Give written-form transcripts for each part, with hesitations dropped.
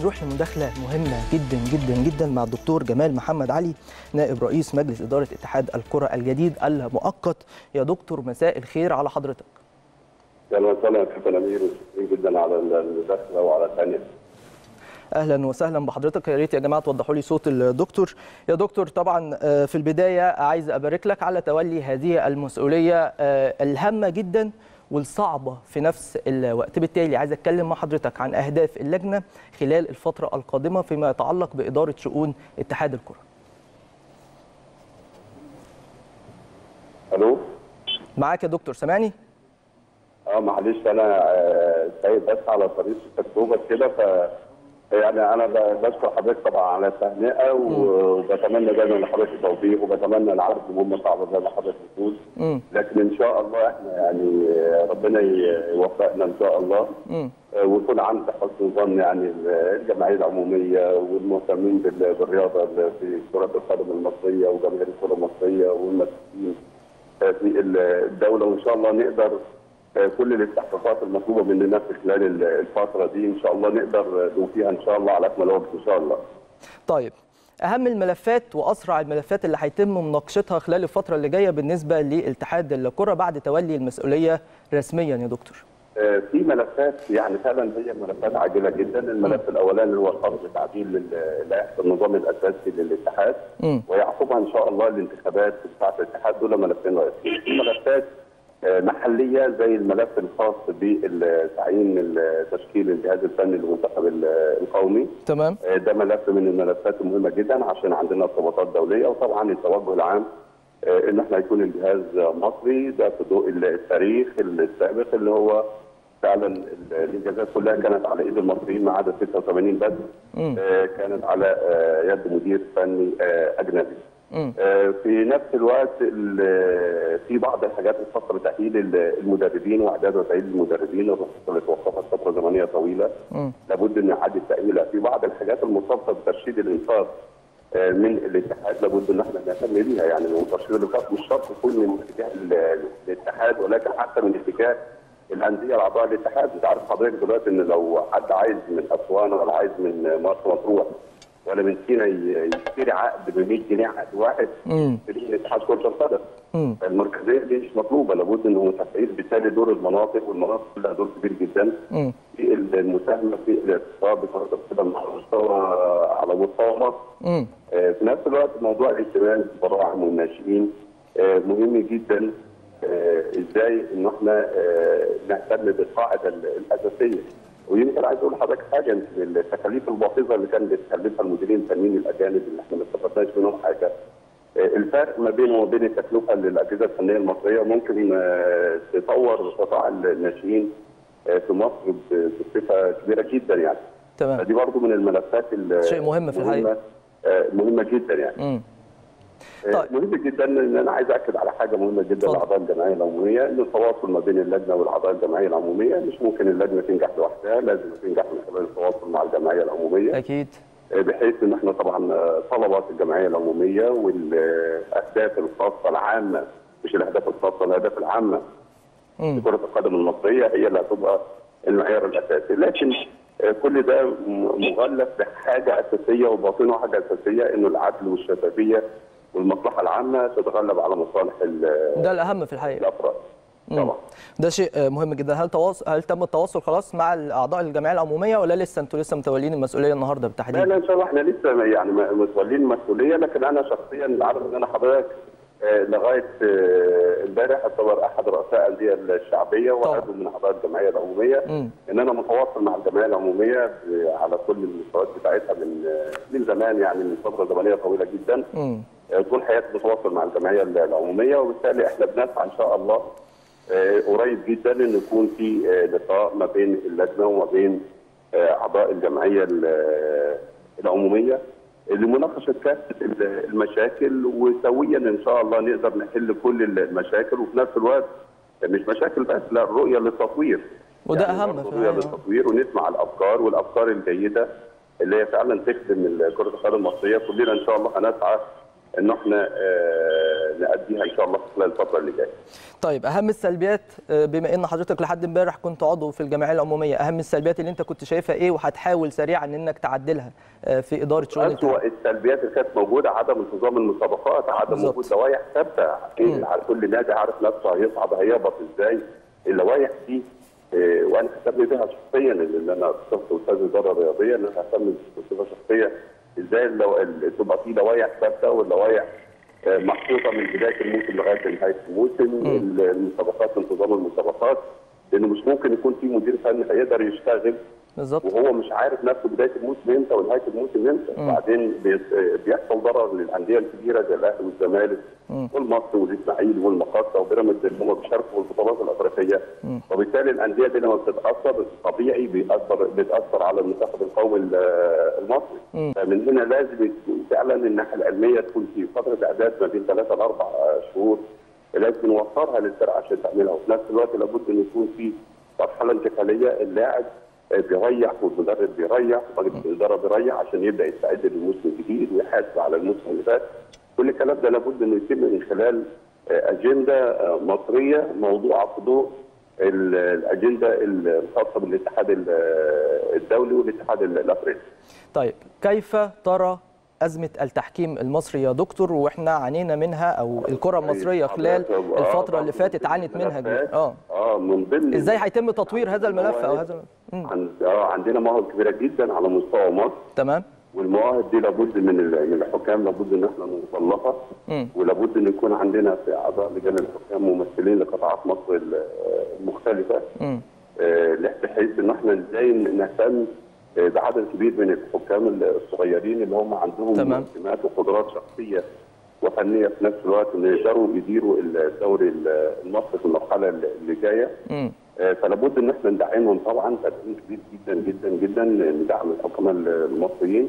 نروح لمداخله مهمه جدا جدا جدا مع الدكتور جمال محمد علي نائب رئيس مجلس اداره اتحاد الكره الجديد المؤقت. يا دكتور مساء الخير على حضرتك. اهلا وسهلا يا كابتن امير، وشكرا جدا على المداخله وعلى الثانيه. اهلا وسهلا بحضرتك. يا ريت يا جماعه توضحوا لي صوت الدكتور. يا دكتور طبعا في البدايه عايز ابارك لك على تولي هذه المسؤوليه الهامه جدا والصعبه في نفس الوقت. بالتالي عايز اتكلم مع حضرتك عن اهداف اللجنه خلال الفتره القادمه فيما يتعلق باداره شؤون اتحاد الكره. الو، معاك يا دكتور، سامعني؟ معلش انا سايب بس على طريق اكتوبر كده، يعني انا بشكر حضرتك طبعا على التهنئه، وبتمنى دايما لحضرتك التوفيق، وبتمنى العرض مهمه صعبه زي ما حضرتك بتقول، لكن ان شاء الله احنا يعني ربنا يوفقنا ان شاء الله، ويكون عند حسن ظن يعني الجمعيه العموميه والمهتمين بالرياضه في كره القدم المصريه وجماهير الكره المصريه والمسؤولين في الدوله، وان شاء الله نقدر كل الاستحقاقات المطلوبه مننا في خلال الفتره دي ان شاء الله نقدر نوفيها ان شاء الله على اكمل وجه ان شاء الله. طيب، اهم الملفات واسرع الملفات اللي هيتم مناقشتها خلال الفتره اللي جايه بالنسبه لاتحاد الكره بعد تولي المسؤوليه رسميا يا دكتور؟ في ملفات يعني فعلا هي ملفات عاجله جدا. الملف الاولاني هو الامر بتعديل لائحه النظام الاساسي للاتحاد، ويعقبها ان شاء الله الانتخابات بتاعه الاتحاد. دول ملفين رئيسيين. في ملفات محليه زي الملف الخاص بتعيين تشكيل الجهاز الفني للمنتخب القومي. تمام. ده ملف من الملفات المهمه جدا عشان عندنا ارتباطات دوليه، وطبعا التوجه العام ان احنا يكون الجهاز مصري. ده في ضوء التاريخ السابق اللي هو فعلا الانجازات كلها كانت على ايد المصريين ما عدا 86 بس كانت على يد مدير فني اجنبي. في نفس الوقت في بعض الحاجات الخاصه بتاهيل المدربين واعداد وتاهيل المدربين، الرخصه اللي توقفت فتره زمنيه طويله لابد من اعاده تاهيلها. في بعض الحاجات المرتبطه بترشيد الانفاق من الاتحاد لابد ان احنا نهتم بيها. يعني ترشيد الانفاق مش شرط يكون من اتجاه الاتحاد، ولكن حتى من اتجاه الانديه الاعضاء للاتحاد. انت عارف حضرتك دلوقتي ان لو حد عايز من اسوان ولا عايز من مرسى مطروح ولا من سينا يشتري عقد ب 100 جنيه عقد واحد في اتحاد كره القدم، المركزيه دي مش مطلوبه. لابد انه تفعيل بالتالي دور المناطق، والمناطق لها دور كبير جدا في المساهمه في الاقتصاد بكره القدم على مستوى مصر. في نفس الوقت موضوع الاهتمام بالبراعم والناشئين مهم جدا. ازاي ان احنا نهتم بالقاعده الاساسيه. ويمكن عايز اقول لحضرتك حاجه، ان التكاليف الباهظه اللي كان بيتكلفها المديرين الفنيين الاجانب اللي احنا ما استفدناش منهم حاجه، الفرق ما بينه وبين التكلفه للاجهزه الفنيه المصريه ممكن تطور قطاع الناشئين في مصر بصفه كبيره جدا يعني. تمام. فدي برضه من الملفات شيء مهم في الحقيقه، مهمه جدا يعني. طيب. مهم جدا ان انا عايز اكد على حاجه مهمه جدا لاعضاء الجمعيه العموميه، ان التواصل ما بين اللجنه والاعضاء الجمعيه العموميه مش ممكن اللجنه تنجح لوحدها، لازم تنجح من خلال التواصل مع الجمعيه العموميه. اكيد. بحيث ان احنا طبعا طلبات الجمعيه العموميه والاهداف الخاصه العامه، مش الاهداف الخاصه، الاهداف العامه لكره القدم المصريه هي اللي هتبقى المعيار الاساسي. لكن كل ده مغلف بحاجه اساسيه وباطنه حاجه اساسيه، انه العدل والشفافيه والمصلحه العامه تتغلب على مصالح ده الاهم في الحقيقه الافراد. طبعا ده شيء مهم جدا. هل تم التواصل خلاص مع اعضاء الجمعيه العموميه ولا لسه انتوا متولين المسؤوليه النهارده بالتحديد؟ لا ان شاء الله احنا لسه يعني متولين المسؤوليه، لكن انا شخصيا عارف ان انا حضرتك لغايه امبارح اعتبر احد رؤساء الانديه الشعبيه وعضو من اعضاء الجمعيه العموميه، ان انا متواصل مع الجمعيه العموميه على كل المستويات بتاعتها من زمان، يعني من فتره زمنيه طويله جدا. طول حياتي متواصل مع الجمعيه العموميه، وبالتالي احنا بنسعى ان شاء الله قريب جدا ان يكون في لقاء ما بين اللجنه وما بين اعضاء الجمعيه العموميه لمناقشه كافه المشاكل، وسويا ان شاء الله نقدر نحل كل المشاكل، وفي نفس الوقت مش مشاكل بس، لا، الرؤيه للتطوير. وده يعني اهم الرؤيه للتطوير، ونسمع الافكار والافكار الجيده اللي هي فعلا تخدم كره القدم المصريه. كلنا ان شاء الله هنسعى ان احنا نأديها ان شاء الله خلال الفتره اللي جايه. طيب اهم السلبيات، بما ان حضرتك لحد امبارح كنت عضو في الجمعيه العموميه، اهم السلبيات اللي انت كنت شايفها ايه وهتحاول سريعا انك تعدلها في اداره شؤون الاتحاد؟ السلبيات اللي كانت موجوده عدم انتظام المسابقات، عدم وجود لوائح ثابته، على كل نادي عارف نفسه هيصعد هيهبط ازاي. اللوائح دي وانا اهتم بها شخصيا، لان انا صرت استاذ اداره رياضيه، ان انا اهتم بصفه شخصيه ازاي تبقى في لوائح ثابته واللوائح محطوطه من بدايه الموسم لغايه نهايه الموسم. المسابقات، انتظام المسابقات، لانه مش ممكن يكون في مدير فني هيقدر يشتغل بالظبط وهو مش عارف نفسه بدايه الموسم امتى ونهايه الموسم امتى. وبعدين بيحصل ضرر للانديه الكبيره زي الاهلي والزمالك والمصري والاسماعيلي والمقاصه وبيراميدز اللي هم بيشاركوا في البطولات الافريقيه. وبالتالي الانديه دي لما بتتاثر طبيعي بتاثر على المنتخب القومي المصري. فمن هنا لازم فعلا الناحيه العلميه تكون في فتره اعداد ما بين 3 ل 4 شهور، لازم نوفرها للفرقه عشان تعملها، وفي نفس الوقت لابد ان يكون في مرحله انتقاليه، اللاعب بيريح والمدرب بيريح ومجلس الاداره بيريح عشان يبدا يستعد للموسم الجديد ويحاسب على الموسم اللي فات. كل الكلام ده لابد انه يتم من خلال اجنده مصريه موضوعه في ضوء الاجنده الخاصه بالاتحاد الدولي والاتحاد الافريقي. طيب كيف ترى أزمة التحكيم المصري يا دكتور، واحنا عانينا منها او الكرة المصرية خلال الفترة اللي فاتت عانت منها من ضمن ازاي هيتم تطوير هذا الملف او هذا عندنا مواهب كبيرة جدا على مستوى مصر. تمام. والمواهب دي لابد من الحكام، لابد ان احنا نوصل لها، ولابد ان يكون عندنا في اعضاء لجان الحكام ممثلين لقطاعات مصر المختلفة، بحيث ان احنا ازاي نهتم بعدد كبير من الحكام الصغيرين اللي هم عندهم سمات وقدرات شخصيه وفنيه في نفس الوقت ان يقدروا يديروا الدوري المصري في المرحله اللي جايه. فلابد ان احنا ندعمهم طبعا تدعيم كبير جدا جدا جدا، ندعم الحكام المصريين.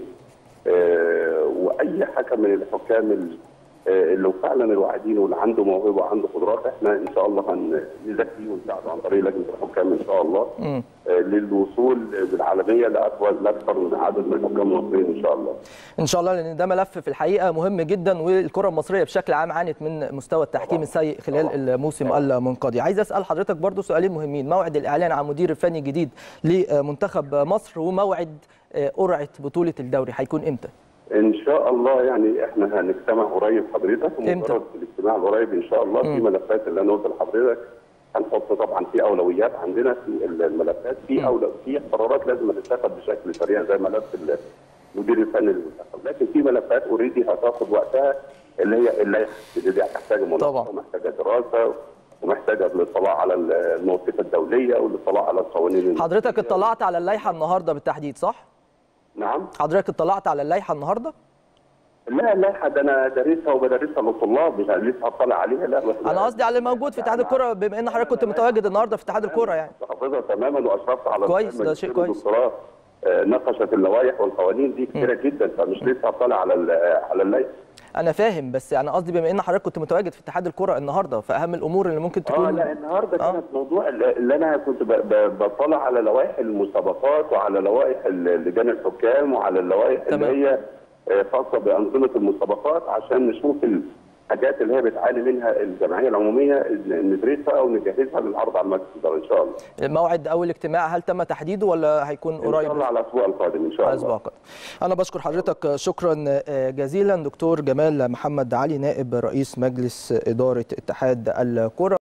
واي حكم من الحكام اللي فعلا الواعدين واللي عنده موهبه وعنده قدرات، احنا ان شاء الله هنزكيه ونساعده عن طريق لجنه الحكام ان شااء الله للوصول بالعالميه لاكثر من عدد من الحكام المصريين ان شاء الله. ان شاء الله، لان ده ملف في الحقيقه مهم جدا، والكره المصريه بشكل عام عانت من مستوى التحكيم السيء خلال الموسم المنقضي. عايز اسال حضرتك برضو سؤالين مهمين: موعد الاعلان عن مدير فني جديد لمنتخب مصر، وموعد قرعه بطوله الدوري هيكون امتى؟ ان شاء الله يعني احنا هنجتمع قريب حضرتك، ومجرد الاجتماع القريب ان شاء الله في ملفات اللي انا قلت لحضرتك هنحط طبعا في اولويات عندنا في الملفات، في قرارات لازم تتاخد بشكل سريع زي ملف المدير الفني للمنتخب، لكن في ملفات اوريدي هتاخد وقتها اللي هي اللائحه اللي محتاجه مناقشه ومحتاجه دراسه ومحتاجه الاطلاع على الموقفات الدوليه والاطلاع على القوانين. حضرتك اطلعت على اللائحه النهارده بالتحديد صح؟ نعم. حضرتك اطلعت على اللائحه النهارده؟ لا، اللائحه ده انا دارسها وبدرسها للطلاب، مش لسه هطلع عليها. لا انا قصدي على الموجود في اتحاد الكره، بما ان حضرتك كنت متواجد النهارده في اتحاد الكره يعني. حافظها تماما واشرفت على كويس، ده شيء كويس. ناقشت اللوائح والقوانين دي كتيره جدا، فمش لسه هطلع على اللائحه. انا فاهم، بس انا قصدي بما ان حضرتك كنت متواجد في اتحاد الكره النهارده، فاهم الامور اللي ممكن تكون لا النهارده كانت موضوع اللي انا كنت بطلع على لوائح المسابقات وعلى لوائح لجان الحكام وعلى اللوائح اللي هي خاصه بانظمه المسابقات، عشان نشوف الحاجات اللي هي بتعاني منها الجمعيه العموميه ندرسها ونجهزها للعرض على المجلس الاداري ان شاء الله. موعد اول اجتماع هل تم تحديده ولا هيكون قريب؟ ان شاء الله على الاسبوع القادم ان شاء الله. الاسبوع القادم. انا بشكر حضرتك شكرا جزيلا دكتور جمال محمد علي، نائب رئيس مجلس اداره اتحاد الكره.